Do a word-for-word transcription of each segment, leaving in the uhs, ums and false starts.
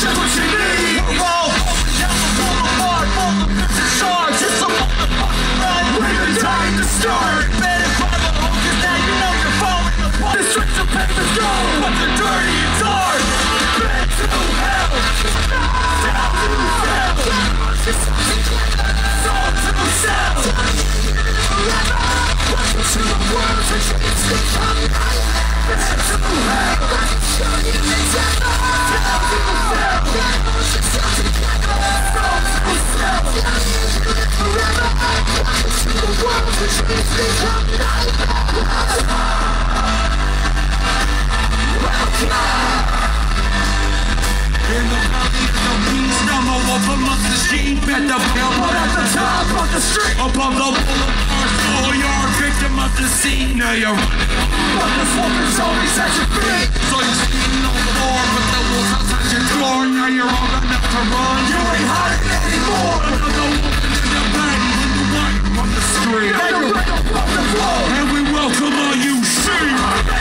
just what you need. We're all falling down the boulevard, full of bits and shards. It's a motherfucking ride, we've been dying to start. Better grab a hold, cause now you know you're falling apart. The streets of paper's gold, but they're dirty and dark. Back to hell, down to hell. Soul to cell. Welcome to the world, the dreams become nightmares. Back to hell, I can show you the devil. Down to hell, soul to cell. Forever, welcome to the world, the dreams become nightmares. Welcome. In the valley of the beast, I'm a wolf amongst the sheep. At the billboard at the top of the street, above the boulevard floor, you're a victim of the scene. Now you're running, but the smoker's always at your feet. So you're sitting on the floor, but the wolves outside your door. Now you're old enough to run, you ain't hiding anymore. Another wolf in your body, when you want on the street. Now you're right up on the floor, and we welcome all you sheep.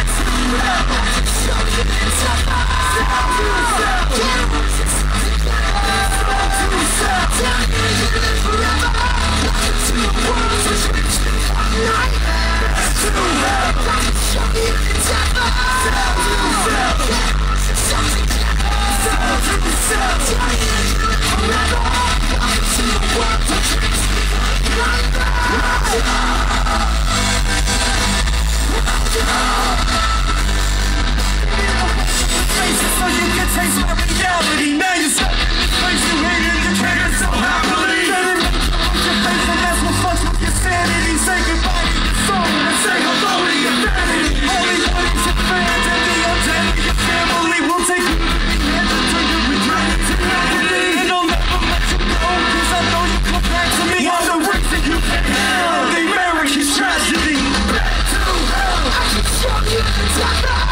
So you can taste my reality. Now you're stuck in this place you hate and you can't so happily. Better make your face and that's what fucks with your sanity. Say goodbye to your soul and say hello to your vanity. Only one is your fans and the undead of your family will take you and turn your regret into agony. And I'll never let you go, cause I know you come back to me. I'm the reason you can't handle the American tragedy. Back to hell, I can show you the devil.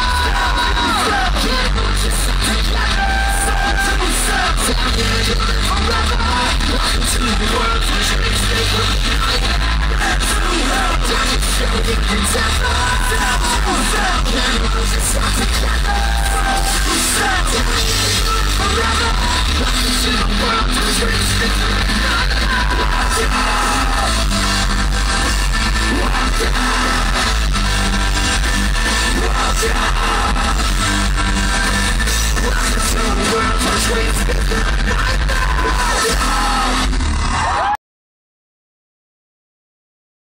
Welcome to the world,